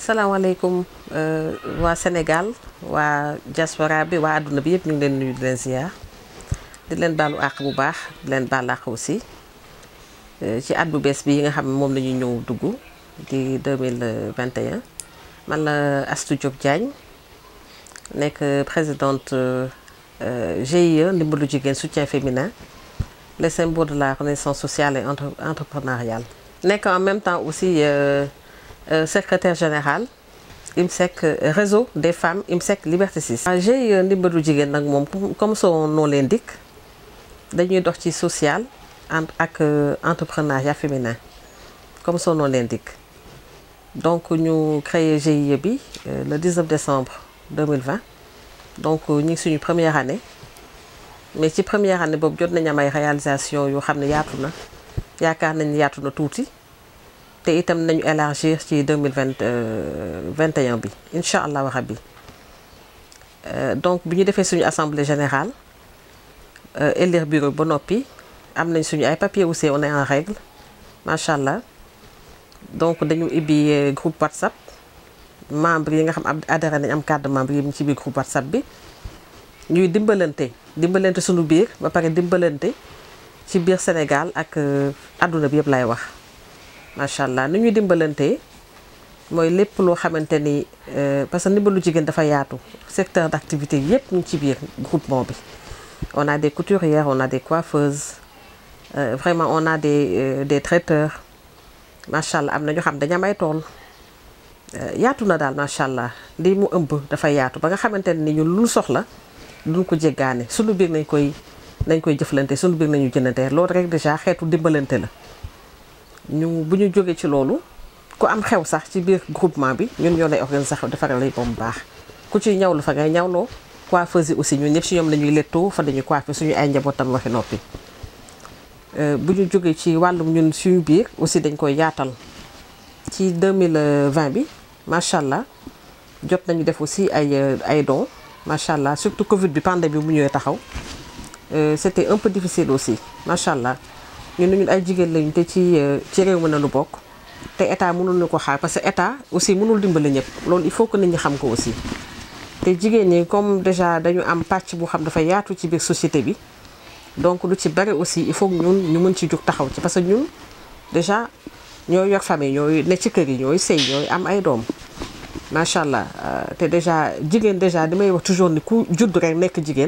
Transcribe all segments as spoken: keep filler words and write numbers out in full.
salaamaaleykum waa Sénégal waa diaspora bi waa àdduna bi yëpp ñu ngi leen nuyu di leen ziar di leen baalu àq bu baax di leen baal àq aussi ci at bu bees bi yi nga xam ne moom la ñuy ñëw dugg di deux mille vingt et un man la Astou Diop Diagne nekk présidente G I E ndimbalu jigéen soutien féminin les symboles de la renaissance sociale et entre entrepreneuriale. nekk en même temps aussi euh, euh, secrétaire général I M S E C réseau des femmes I M S E C Liberté six. G I E ndimbalu jigéen nag moom comme son nom l'indique dañuy dox ci social ak entrepreneuriat féminin comme son nom l'indique donc ñu créé G I E bi le dix-neuf décembre deux mille vingt donc ñu ngi suñu première année mais ci première année boobu jot nañu am ay réalisation yoo xam ne yaatu na yaakaar nañu yaatu na tuuti te itam nañu élargir ci deux mille vingt vingt et un bi incha allahu rabbi donc bi ñu defee suñu assemblée générale élire bureau ba noppi am nañ suñu ay papiers aussi on est en règle macha allah donc dañu ibbi groupe WhatsApp membre yi nga xam am adhéré nañ am carte de membre yi ci biir groupe WhatsApp bi ñuy dimbalante dimbalante suñu biir ba pare dimbalante ci biir Sénégal ak adduna bi yëpp lay wax macha allah ni ñuy dimbalante mooy lépp loo xamante ni parce que ndimbalu jigéen dafa yaatu secteur d'activité yëpp ñu ci biir groupement bi on a des couturières on a des coiffeuses euh, vraiment on a des euh, des traiteurs macha allah am na ñoo xam dañu am ay tool yaatu na daal macha allah lii mu ëmb dafa yaatu ba nga xamante ne ni ñun lu soxla duñ ko jéggaane suñu biir nañ koy nañ koy jëflante suñu biir nañu jëndante loolu rek déjà xeetu dimbalante la ñu bu ñu jógee ci loolu ku am xew sax ci biir groupement bi ñun ñoo lay organiser sax defaral lay ba mu baax ku ci ñawlu fa ngay ñawloo coiffeuse yi aussi ñun ñëpp si ñoom la ñuy lettoo fa dañuy coiffé suñu ay njabootam waxi noppi bu ñu jógee ci wàllum ñun suñu biir aussi dañ koy yaatal ci deux mille vingt bi macha allah jot nañu def aussi ay ay dons macha allah surtout Covid bi pandémie bi bu ñëwee taxaw c'était un peu difficile aussi macha allah ñun ñun ay jigéen lañu te ci ci réew mi na lu bokk te état mënul ñu ko xaar parce que état aussi mënul dimbali ñëpp loolu il faut que nit ñi xam ko aussi te jigéen ñi comme déjà dañu am pàcc bu xam dafa yaatu ci biir société bi donc lu ci bari aussi il faut que ñun ñu mën ci jug taxaw ci parce que ñun déjà ñooy yor famille ñooy ne ci kër yi ñooy sëy ñooy am ay doom macha allah te déjà jigéen déjà damay wax toujours ni ku judd rek nekk jigéen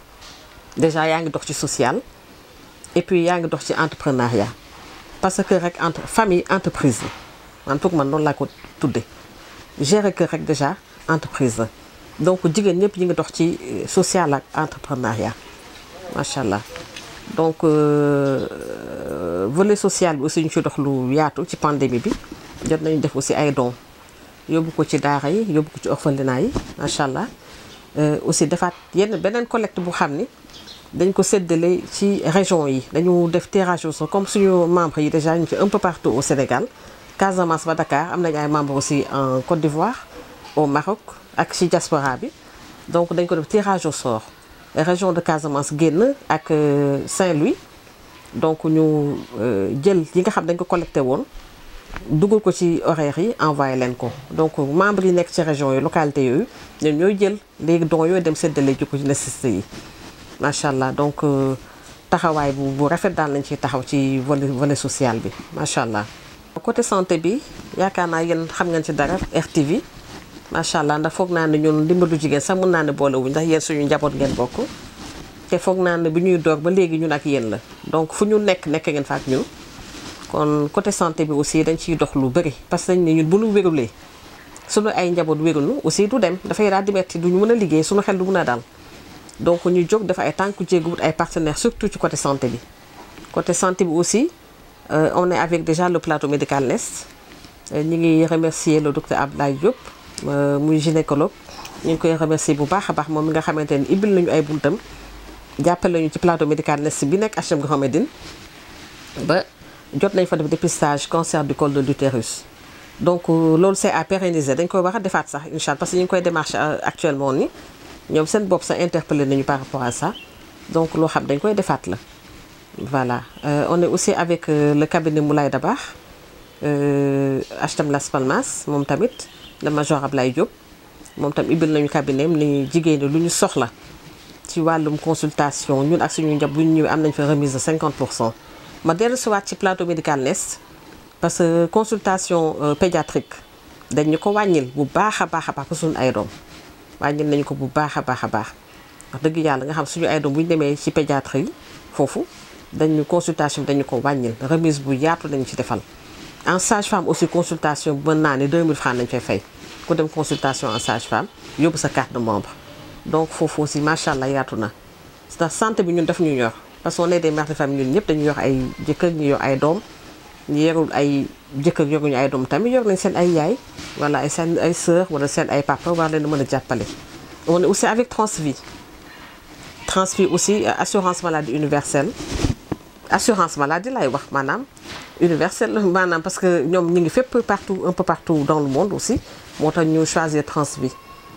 déjà yaa ngi dox ci social et puis yaa ngi dox ci entrepreneuriat parce que rek entre famille entreprise la man pour man noonu laa ko tudde gérer kër rek déjà entreprise la donc jigéen ñëpp ñi ngi dox ci social ak entrepreneuriat macha allah donc euh, volet social bi aussi ñu ci dox lu yaatu ci pandémie bi jot nañu def aussi ay dons yóbbu ko ci daara yi yóbbu ko ci orphelinat yi macha allah aussi defaat yenn beneen collecte bu xam ni dañ ko séddale ci région yi dañu def tirage au sort comme suñu membres yi déjà ñu ci un peu partout au Sénégal Casamance ba Dakar am nañu ay membres aussi en Côte d'Ivoire au Maroc ak ci diaspora bi donc dañ ko def tirage au sort région de Casamance génn ak Saint-Louis donc ñu jël yi nga xam dañ ko collecté woon dugal ko ci horaire yi envoyé leen ko donc membres yi nekk ci région yi localité yooyu ñoom ñooy jël léegi dons yooyu dem séddale ji ko ci nécessité yi macha allah donc taxawaay bu bu rafet daal lañ ciy taxaw ci volet volet social bi macha allah. côté santé bi yaakaar naa yéen xam ngeen ci dara R T V macha allah ndax foog naa ne ñun ndimbalu jigéen sax mën naa ne boolewuñ ndax yéen suñu njaboot ngeen bokk te foog naa ne bu ñuy door ba léegi ñun ak yéen la donc fu ñu nekk nekk ngeen fa ak ñun. kon côté santé bi aussi dañ ciy dox lu bëri parce que dañ ne ñun bu ñu wérulee suñu ay njaboot wérunu aussi du dem dafay daal di metti duñu mën a liggéey suñu xel du mën a dal donc ñu jóg dafa ay tànku jéegu wut ay partenaires surtout ci côté santé bi. côté santé bi aussi euh, on est avec déjà le plateau médical Nest ñu ngi remercier le docteur Abdoulaye Diop muy gynécologue ñu ngi koy remercier bu baax a baax moom mi nga xamante ni ibbil nañu ay buntam jàppale nañu ci plateau médical Nest bi nekk H M Grand Médine ba. jot nañ fa def dépistage cancer du col de l'utérus donc loolu c'est à pérenniser dañ koy wax a defaat sax incha allah parce que ñu ngi koy démarche actuellement ni ñoom seen bopp sax interpellé nañu par rapport à ça donc loo xam dañ koy defaat la voilà euh, on est aussi avec euh, le cabinet Moulay Dabakh euh, H T M Las Palmas moom tamit le major Ablaye Diop moom tam ibbil nañu cabinet am ni jigéen ñi lu ñu soxla ci wàllum consultation ñun ak suñu njab bu ñu ñëwee am nañ fa remise de cinquante pour cent ma dellu siwaat ci plateau médical Nest parce que consultation pédiatrique dañ ñu ko wàññil bu baax a baax a baax pour suñu ay doom wàññil nañu ko bu baax a baax a baax wax dëgg yàlla nga xam suñu ay doom bu ñu demee ci pédiatrie yi foofu dañu consultation dañu ko wàññil remise bu yaatu lañu ci defal en sage-femme aussi consultation bu mën naa ne deux mille francs lañ fay fay ku dem consultation en sage-femme yóbbu sa carte de membre donc foofu aussi macha allah yaatu na ndax santé bi ñun daf ñu ñor parce que on est des mères de famille ñun ñëpp dañu yor ay jëkkër ñu yor ay doom ñu yorul ay jëkkër yoruñu ay doom tamit yor nañ seen ay yaay wala ay seen ay sœur wala seen ay papa war leen mën a jàppale. on est aussi avec Transvie Transvie aussi assurance maladie universelle assurance maladie lay wax maanaam universelle maanaam parce que ñoom ñu ngi fépp partout un peu partout dans le monde aussi moo tax ñu choisir Transvie.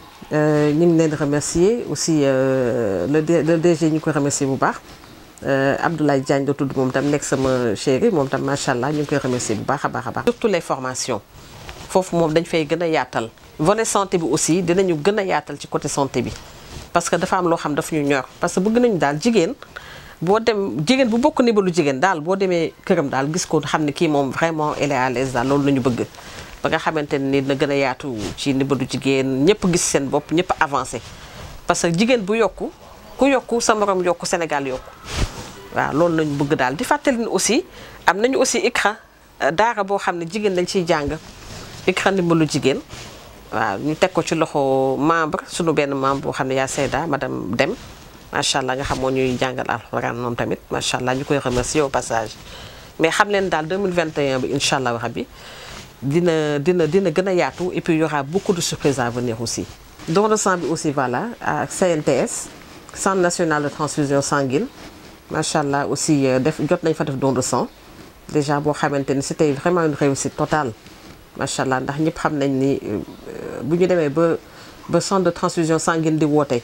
ñu ngi leen di remercier aussi le le D G ñu koy remercier bu baax Abdoulaye Diagne la tudd moom tam nekk sama chéri moom tam macha allah ñu ngi koy remercier bu baax a baax a baax. surtout les formations foofu moom dañ fay gën a yaatal volet santé bi aussi dinañu gën a yaatal ci côté santé bi parce que dafa am loo xam daf ñu ñor parce que bëgg nañu daal jigéen boo dem jigéen bu bokk nibalu jigéen daal boo demee këram daal gis ko xam ne kii moom vraiment elle est à l'aise daal loolu la ñu bëgg. ba nga xamante ni na gën a yaatu ci nibalu jigéen ñëpp gis seen bopp ñëpp avancé parce que jigéen bu yokku ku yokku sa morom yokku Sénégal yokku waaw loolu lañu bëgg daal di fàttali ni aussi am nañu aussi ICRA daara boo xam ne jigéen dañ ciy jàng ICRA ndimbalu jigéen waaw ñu teg ko ci loxo membre suñu benn membre boo xam ne yaa Seyda madame Dem macha allah nga xam moo ñuy jàngal alxuraan moom tamit macha allah ñu koy remercier au passage mais xam leen daal deux mille vingt et un bi incha allah rabbi dina dina dina gën a yaatu et puis il y aura beaucoup de surprises à venir aussi. don de sang bi aussi voilà ak C N T S centre national de transfusion sanguine macha allah aussi def jot nañ fa def don de sang déjà boo xamante ni c'était vraiment une réussite totale macha allah ndax ñëpp xam nañ ni bu ñu demee ba ba centre de transfusion sanguine di woote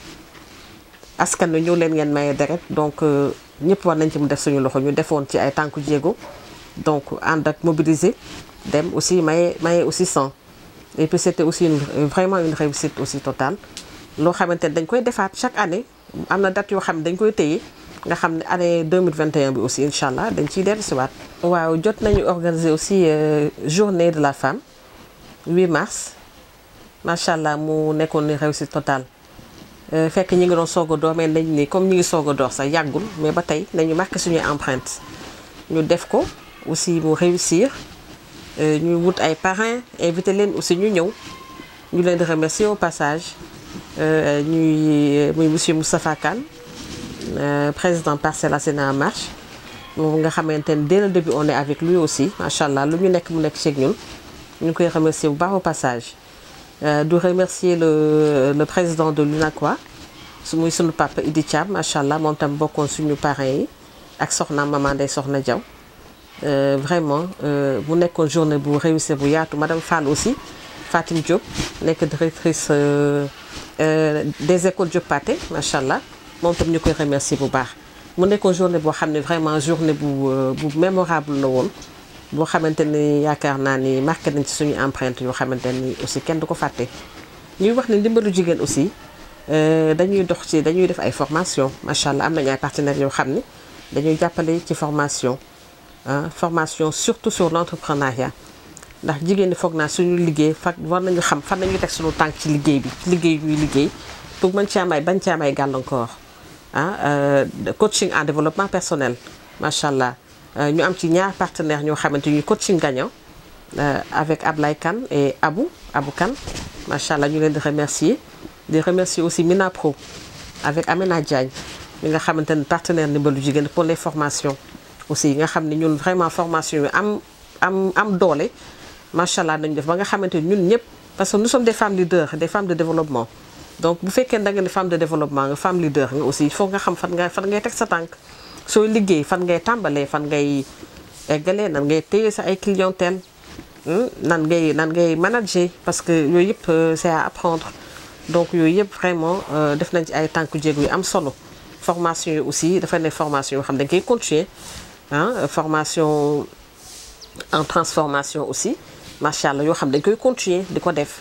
askan wi ñëw leen ngeen maye deret donc ñëpp war nañ ci mu def suñu loxo ñu defoon ci ay tànku jéego donc ànd ak mobiliser. dem aussi maye maye aussi sang et puis c'était aussi une, vraiment une réussite aussi totale loo xamante ne dañ koy defaat chaque année am na date yoo xam ne dañ koy téye nga xam ne année deux mille vingt et un bi aussi incha allah dañ ciy dellu si waat. waaw jot nañu organiser aussi euh, journée de la femme huit mars macha allah mu nekkoon ni réussite totale fekk ñi ngi doon soog a door mais nañ ni comme ñi ngi soog a door sax yàggul mais ba tey nañu marqué suñuy empreinte ñu def ko aussi mu réussir. ñu wut ay parrains invité leen aussi ñu ñëw ñu leen di remercier au passage ñuy muy monsieur Moustapha Kane président Parcelles Assainies En Marche moom nga xamante ne dès le début on est avec lui aussi macha allah lu ñu nekk mu nekk ceeg ñun ñu ngi koy remercier bu baax au passage. du remercier le le président de l'UNACOIS su muy sunu papa Idi Thiam macha allah moom tam bokkoon suñu parrains yi ak soxna Maman Ndeye Soxna Diaw. Euh, vraiment bu nekkoon journée bu réussir bu yaatu madame Fall aussi Fatim Diop nekk directrice euh, euh, des écoles Diop Pathé macha allah moom tam ñu koy remercier bu baax mu nekkoon journée boo xam ne vraiment journée bu bu mémorable la woon boo xamante ni yaakaar naa ni marqué nañ ci suñu empreinte yoo xamante ni aussi kenn du ko fàtte. ñuy wax ne ndimbalu jigéen aussi dañuy dox ci dañuy def ay formation macha allah am nañu ay partenaires yoo xam ne dañuy jàppale ci formation. ah formation surtout sur l'entrepreneuriat ndax jigéen ñi foog naa suñu liggéey fa war nañu xam fan nañu teg suñu tànk ci liggéey bi liggéey ñuy liggéey pour mën ci am ay bañ ci am ay gàllankoor ah coaching en développement personnel macha allah ñu am ci ñaar partenaires ñoo xamante ni coaching gagnant avec Ablaye Kane et Abou Abou Kane macha allah ñu leen di remercier di remercier aussi Mina Pro avec Amena Diagne mi nga xamante ni partenaire ndimbalu jigéen pour les formations. aussi nga xam ne ñun vraiment formation yi am am am doole macha allah nañu def ba nga xamante ni ñun ñëpp parce que nous sommes des femmes leaders des femmes de développement donc bu fekkee da nga ne femme de développement nga femme leader nga aussi il faut nga xam fan nga fan ngay teg sa tànk sooy liggéey fan ngay tàmbalee fan ngay eggalee nan ngay téye sa ay clientèle nan ngay nan ngay manager parce que yooyu yëpp c'est à apprendre donc yooyu yëpp vraiment def nañ ci ay tànku jéego yu am solo formation yi aussi dafa ne formation yoo xam dañ koy continuer ah formation en transformation aussi macha allah yoo xam dañ koy continuer di ko def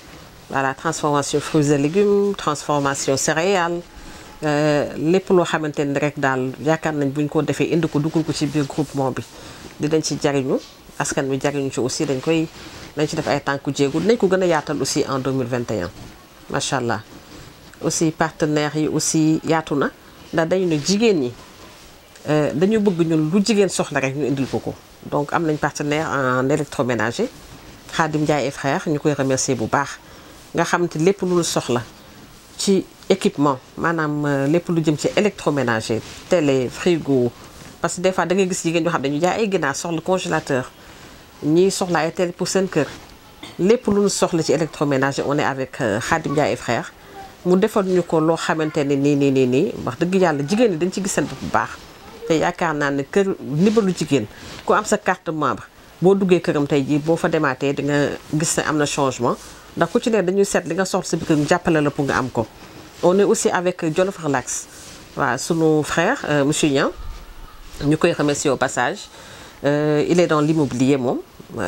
voilà transformation fruits et légumes transformation céréales lépp loo xamante ni rek daal yaakaar nañ buñ ko defee indi ko dugal ko ci biir groupement bi dinañ ci jariñu askan wi jariñu ci aussi dañ koy dañ ci def ay tànku jéegu dinañ ko gën a yaatal aussi en deux mille vingt et un macha allah. aussi partenaires yi aussi yaatu na ndax dañu ne jigéen ñi dañu bëgg ñun lu jigéen soxla rek ñu indil ko ko donc am nañ partenaire en électroménager Khadim Ndiaye et frères ñu koy remercier bu baax nga xam te lépp lu soxla ci équipement maanaam lépp lu jëm ci électroménager télé frigo parce que des fois da ngay gis jigéen ñoo xam dañu jaay ay ginaar soxla congélateur ñii soxla ay télé pour seen kër lépp lu soxla ci électroménager on est avec Khadim Ndiaye et frères mu defal ñu ko loo xamante ne nii nii nii nii wax dëgg yàlla jigéen ñi dañ ci gis seen bopp bu baax te yaakaar naa ne kër ndimbalu jigéen ku am sa carte membre boo duggee këram tey jii boo fa demaatee di nga gis ne am na changement ndax ku ci ne dañuy seet li nga soxla sa biir kër jàppale la pour nga am ko. on est aussi avec Jolof Relax waaw sunu frère monsieur Niang ñu koy remercier au passage il est dans l'immobilier moom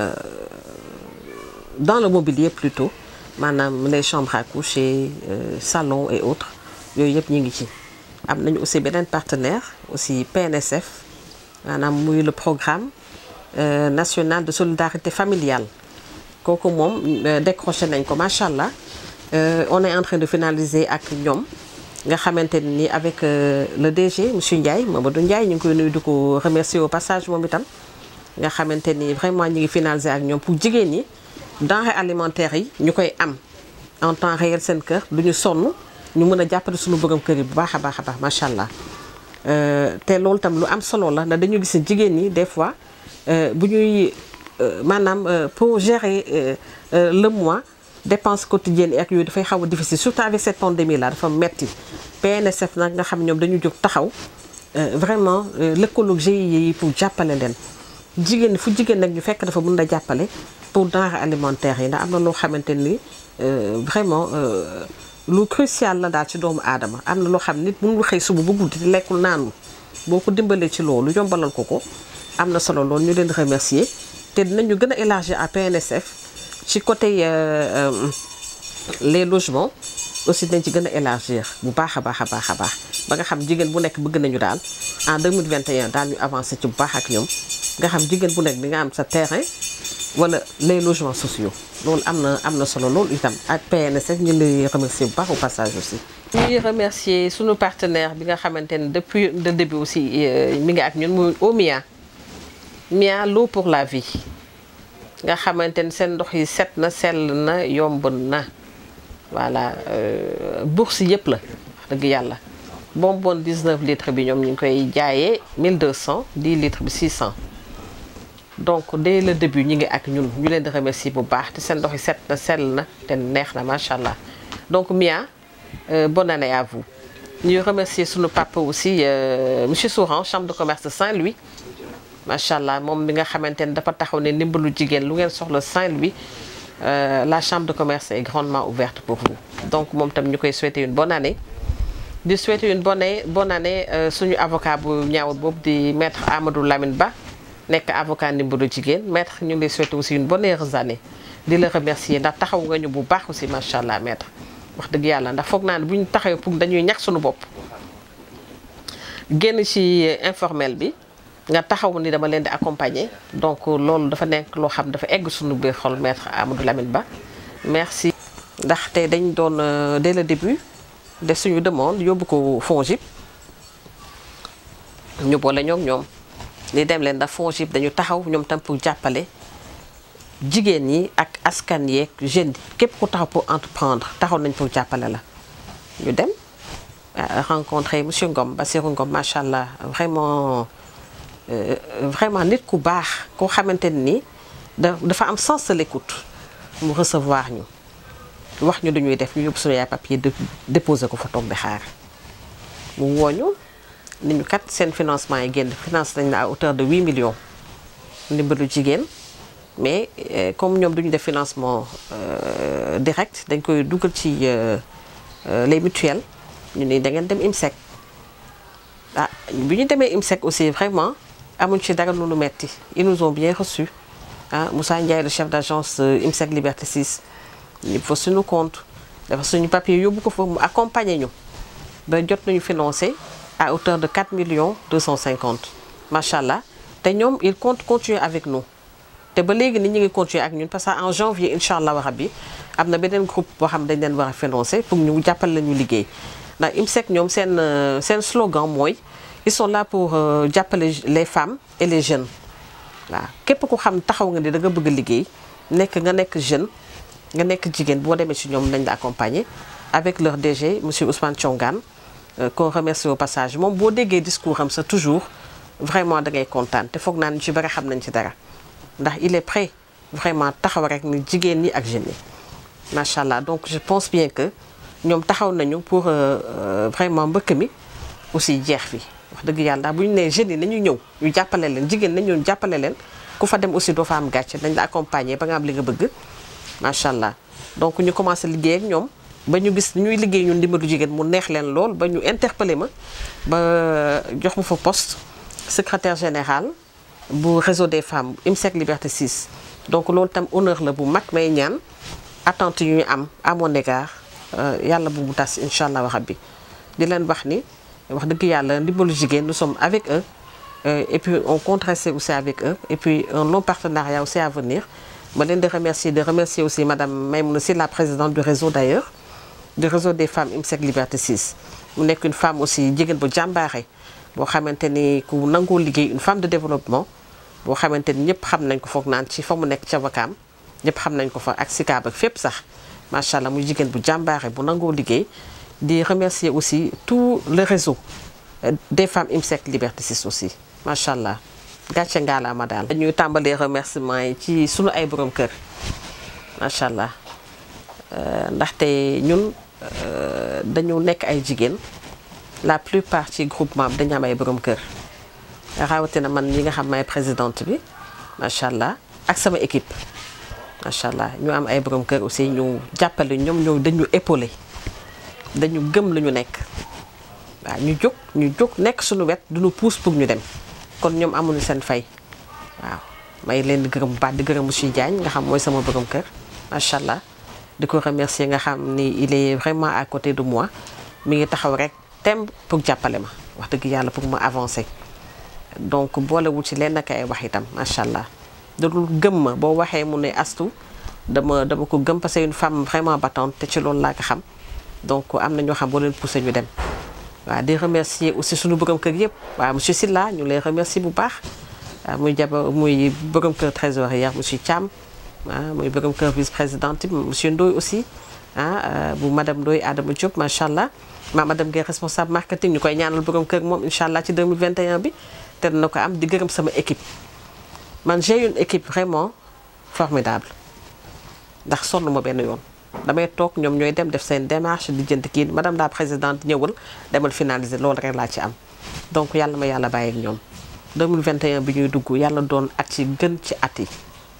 dans le mobilier plutôt. maanaam les chambres à coucher euh, salon et autres yooyu yëpp ñu ngi ci am nañu aussi beneen partenaire aussi P N S F maanaam muy le programme euh, national de solidarité familiale kooku moom euh, décroché nañ ko macha allah euh, on est en train de finaliser ak ñoom nga xamante ni avec euh, le D G monsieur Ndiaye Mamadou Ndiaye ñu ngi koy nuyu di ko remercier au passage moom itam nga xamante ni vraiment ñu ngi finaliser ak ñoom pour jigéen ñi. denrées alimentaires yi ñu koy am en temps réel seen kër du ñu sonn ñu mën a jàppale suñu borom kër yi bu baax a baax a baax macha allah te loolu tam lu am solo la ndax dañu gis ne jigéen ñi des fois bu ñuy maanaam pour gérer le mois dépenses quotidiennes yi ak yooyu dafay xaw a difficile surtout avec cette pandémie là dafa metti P N S F nag nga xam ñoom dañu jóg taxaw vraiment lëkkaloog G I E yi pour jàppale leen jigéen fu jigéen nag ñu fekk dafa mën a jàppale. pour denrées alimentaires yi ndax am na loo xamante ni vraiment lu crucial la daal ci doomu aadama am na loo xam nit mënul xëy suba ba guddi lekkul naanul boo ko dimbalee ci loolu yombalal ko ko am na solo loolu ñu leen di remercier te dinañu gën a élargir à P N S F ci côté les logements aussi dinañ ci gën a élargir bu baax a baax a baax a baax ba nga xam jigéen bu nekk bëgg nañu daal en deux mille vingt et un daal ñu avancer ci bu baax ak ñoom nga xam jigéen bu nekk di nga am sa terrain. wala les logements sociaux loolu am na am na solo loolu itam ak P N S F ñu lay remercier bu baax au passage aussi. ñuy remercier sunu partenaire bi nga xamante ne depuis le début aussi mi ngi ak ñun muy Omia Mia l'eau pour la vie nga xamante ne seen ndox yi set na sell na yomb na voilà bourse yëpp la wax dëgg yàlla bonbon dix-neuf litres bi ñoom ñu ngi koy jaayee mille deux cents dix litres bi six cents. donc dès le début ñi ngi ak ñun ñu leen di remercier bu baax te seen ndox yi set na sell na te neex na macha allah donc Mia euh, bonne année à vous. ñuy remercier sunu papa aussi euh, monsieur Souran chambre de commerce de Saint-Louis macha allah moom mi nga xamante ne dafa taxaw ne ndimbalu jigéen lu ngeen soxla Saint-Louis euh, la chambre de commerce est grandement ouverte pour vous. donc moom tam ñu koy souhaiter une bonne année di souhaiter une bonne année bonne année euh, suñu avocat bu ñaawul boobu di maître Amadou Lamine Ba. nekk avocat ndimbalu jigéen maître ñu ngi lay souhaiter aussi une bonne heureuse année di la remercier ndax taxaw nga ñu bu baax aussi macha allah maître wax dëgg yàlla ndax foog naa ne bu ñu taxawee pour dañuy ñax suñu bopp génn ci informel bi nga taxaw ni dama leen di accompagner donc loolu dafa nekk loo xam dafa egg suñu biir xol maître Amadou Lamine Ba merci. ndax tey dañ doon dès le début def suñu demande yóbbu ko FONGIP ñu boole ñoom ñoom. li dem leen ndax FONGIP dañu taxaw ñoom tam pour jàppale jigéen ñi ak askan yeeg jeunes yi képp ku taxaw pour entreprendre taxaw nañ pour jàppale la. ñu dem rencontrer monsieur Ngom Bassirou Ngom macha allah vraiment euh, vraiment nit ku baax koo xamante ni dafa am sens de l'écoute mu recevoir ñu wax ñu dañuy def ñu yóbbu suñu yaay papier de déposer ko fa toog di xaar mu wooñu ni ñu kat seen financement yi génn finance nañ la à hauteur de huit millions ndimbalu jigéen mais euh, comme ñoom duñu def financement euh, direct dañ koy dugal ci euh, euh, les mutuelles ñu ni da ngeen dem IMSEC ah bi ñu demee IMSEC aussi vraiment amuñ ci dara lu metti ils nous ont bien reçus ah Moussa Ndiaye le chef d'agence euh, IMSEC Liberté six ñu fa suñu compte dafa suñu papier yóbbu ko fa mu accompagner ñu ba jot nañu financé à hauteur de quatre millions deux cent cinquante macha allah te ñoom il compte continuer avec nous te ba léegi nit ñi ngi continuer ak ñun parce que en janvier incha allah rabbi am na beneen groupe boo xam dañ leen war a financer pour ñu jàppale la ñu liggéey ndax IMSEC ñoom seen seen slogan mooy ils sont là pour jàppale les femmes et les jeunes waaw képp ku xam taxaw nga ni da nga bëgg a liggéey nekk nga nekk jeune nga nekk jigéen boo demee ci ñoom nañ la accompagner avec leur D G monsieur Ousmane Thiongane qu'on remercie au passage moom boo déggee discours am sa toujours vraiment da ngay kontaan te foog naa ni ci bëri xam nañ ci dara ndax il est prêt vraiment taxaw rek ni jigéen ñi ak jeunes yi macha allah donc je pense bien que ñoom taxaw nañu pour vraiment mbëkk mi aussi jeex fi wax dëgg yàlla ndax bu ñu nee jeunes yi nañu ñëw ñu jàppale leen jigéen nañu ñëw jàppale leen ku fa dem aussi doo fa am gàcce nañ la accompagner ba nga am li nga bëgg macha allah donc ñu commencé liggéey ak ñoom ba ñu gis ñuy liggéey ñun ndimbalu jigéen mu neex leen lool ba ñu interpellé ma ba jox ma fa poste secrétaire général bu réseau des femmes IMSEC Liberté six donc loolu tam honneur la bu mag may ñaan attente yu ñu am à mon égard yàlla bu mu tas incha allah rabbi di leen wax ni wax dëgg yàlla ndimbalu jigéen nous sommes avec eux et puis on compte rester aussi avec eux et puis un long partenariat aussi à venir ma leen di remercier de remercier aussi madame Maïmouna Sy la présidente du réseau d'ailleurs du réseau des femmes IMSEC Liberté six mu nekk une femme aussi jigéen bu jàmbaare boo xamante ni ku nangoo liggéey une femme de développement boo xamante ni ñëpp xam nañ ko foog naan ci fa mu nekk ca Wakaam ñëpp xam nañ ko fa ak Sicap ak fépp sax macha allah muy jigéen bu jàmbaare bu nangoo liggéey di remercier aussi tout le réseau des femmes IMSEC Liberté six aussi macha allah gàcce ngaalaama daal. dañuy tàmbalee remerciement yi ci sunu ay borom kër macha allah ndaxte ñun dañu nekk ay jigéen la plupart ci groupement bi dañu am ay borom kër rawatina man ñi nga xam may présidente bi macha allah ak sama équipe macha allah ñu am ay borom kër aussi ñu jàppale ñoom ñoo dañu épaulé dañu gëm lu ñu nekk waaw ñu jóg ñu jóg nekk suñu wet duñu pousse pour ñu dem kon ñoom amuñu seen fay waaw may leen di gërëm bu baax di gërëm monsieur Diagne nga xam mooy sama borom kër macha allah di ko remercier nga xam ni il est vraiment à côté de moi mi ngi taxaw rek tem pour jàppale ma wax dëgg yàlla pour ma avancer donc boolewul ci leen naka ay wax itam macha allah dadul gëm ma boo waxee mu ne astu dama dama ko gëm parce que une femme vraiment battante te ci loolu laa ko xam donc am na ñoo xam boo leen poussé ñu dem waaw di remercier aussi suñu borom kër yëpp waaw monsieur Sylla ñu lay remercier bu baax muy jaba muy borom kër trésorier monsieur Thiam ah muy borom kër vice présidente bi monsieur Ndoye aussi ah bu madame Ndoye Adama Diop macha allah ma madame Guèye responsable marketing ñu koy ñaanal borom kër moom incha allah ci deux mille vingt et un bi te na ko am di gërëm sama équipe man j'ai une équipe vraiment formidable ndax sonn ma benn yoon damay toog ñoom ñooy dem def seen démarche di jënd kii madame la présidente ñëwal demal finaliser loolu rek laa ci am donc yàlla ma yàlla bàyyi ak ñoom deux mille vingt et un bi ñuy dugg yàlla doon at ci gën ci at yi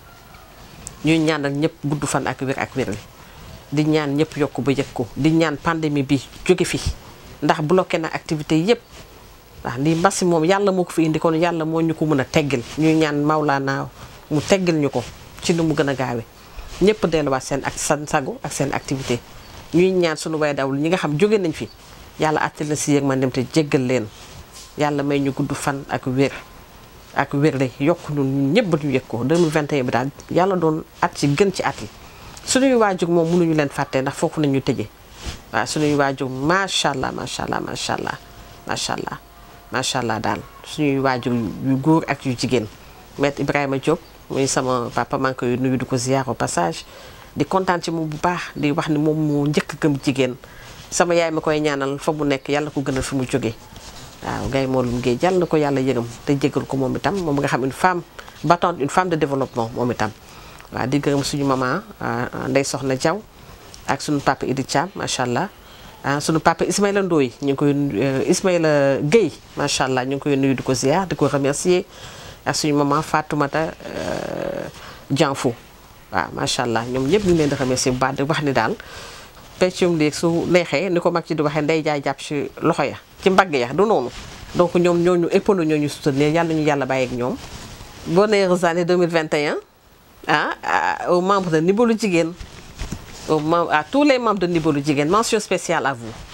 ñuy ñaanal ñëpp gudd fan ak wér ak wér di ñaan ñëpp yokk ba yëg ko di ñaan pandémie bi jóge fi ndax bloqué na activité yëpp waaw lii mbas moom yàlla moo ko fi indi kon yàlla moo ñu ko mën a teggil ñuy ñaan Maulana mu teggil ñu ko ci nu mu gën a gaawe ñëpp delluwaat seen ak seen sago ak seen activité ñuy ñaan sunu way dawlu ñi nga xam jóge nañ fi yàlla àttal na si yéeg man dem te jéggal leen yàlla may ñu gudd fan ak wér ak wér le yokk ñun ñëpp ba ñu yëg ko deux mille vingt et un bi daal yàlla doon at ci gën ci at yi suñuy waajur moom mënuñu leen fàtte ndax foofu nañu tëjee waaw suñuy waajur macha allah macha allah macha allah macha allah macha allah daal suñuy waajur yu góor ak yu jigéen maître Ibrahima Diop muy sama papa maa ngi koy nuyu di ko ziar au passage di kontaan ci moom bu baax di wax ni moom moo njëkk gëm jigéen sama yaay ma koy ñaanal fa mu nekk yàlla ko gënal fi mu jógee waaw gay moolum géey jàll na ko yàlla yërëm te jégal ko moom itam moom nga xam une femme battante une femme de développement moom itam waaw di gërëm suñu maman Ndeye Soxna Diaw ak suñu papa Idi Thiam macha allah suñu papa Ismaïla Ndoye ñu ngi koy Ismaïla Guèye macha allah ñu ngi koy nuyu di ko ziar di ko remercier ak suñu maman Fatoumata Dianfo waaw macha allah ñoom ñëpp ñu ngi leen di remercier bu baax di wax ni daal peccum léegi su neexee ni ko mag ci di waxee ndey jaay jàpp ci loxo ya ci mbagg ya du noonu donc ñoom ñooñu épaule ñooñu soutenir yàlla ñu yàlla bàyyi ak ñoom bonne heureuse année deux mille vingt et un ah aux membres de Ndimbalu Jigéen aux membres, à tous les membres de Ndimbalu Jigéen, mention spéciale à vous.